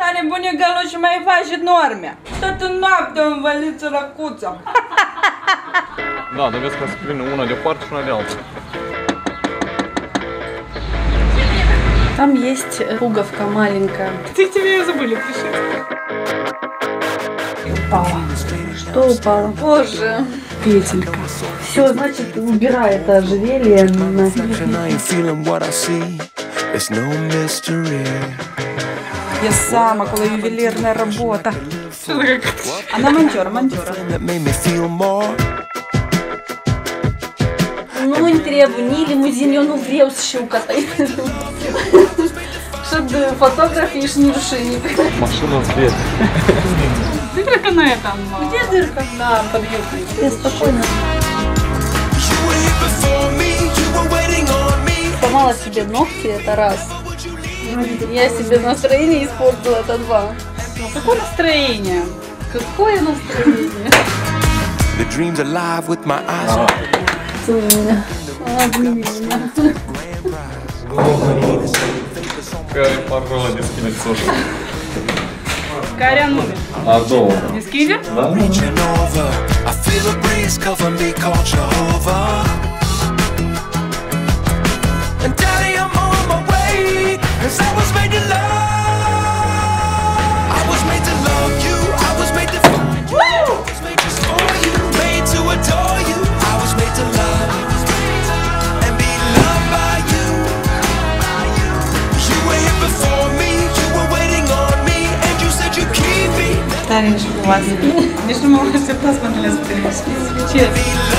Tare bune găluși mai face normea. Toată noaptea învăliță răcuța. Da, dar vezi că se prinde una de o parte și una de alta. Там есть пуговка маленькая. Ты тебе ее забыли пришить. Упала. Что упало? Боже. Петелька. Все, значит, убирай это ожерелье нафиг. Я сама, коли ювелирная работа. Она монтёр. Ну, не требую ни лимузин, ну врез щуката. Чтобы фотографии ж не рушили. Машина свет. Дырка на этом. Где дырка? Да, под юбкой. Ты спокойно. Сломала себе ногти, это раз. Я себе настроение испортила, это два. Ну, какое настроение? Какое настроение? Целуй меня. Обними меня. Какая порола не скинет тоже. Карян Муми. А дома? Не скидер? Да? Таня, у вас. Не что мы все посмотрели с честно.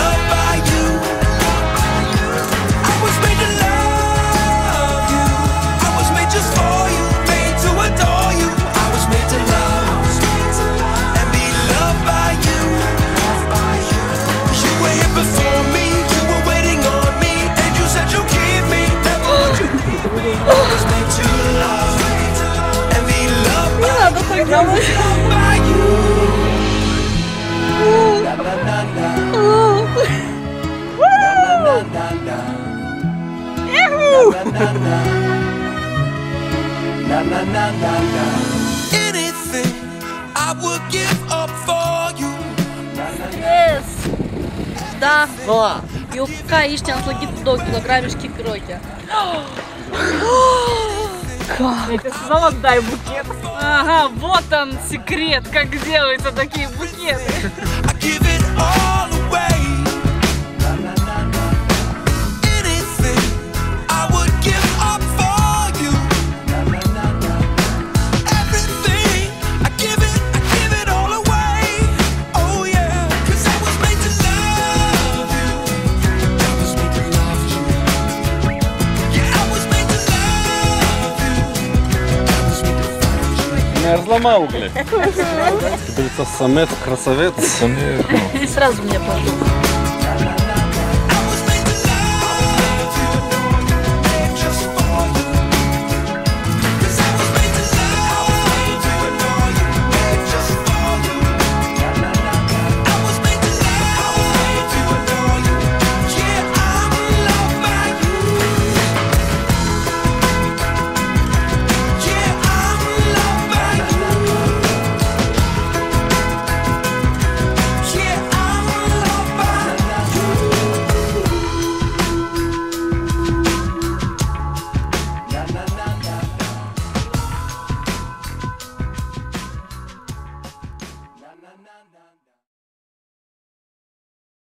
Не надо так делать. Yes. Да. Юбка ищен слогит до килограммишки пироги. Я тебе сказала, дай букет. Ага, вот он секрет, как делаются такие букеты. Не разломал, блядь. Ты, самец, красавец. И сразу мне пошел.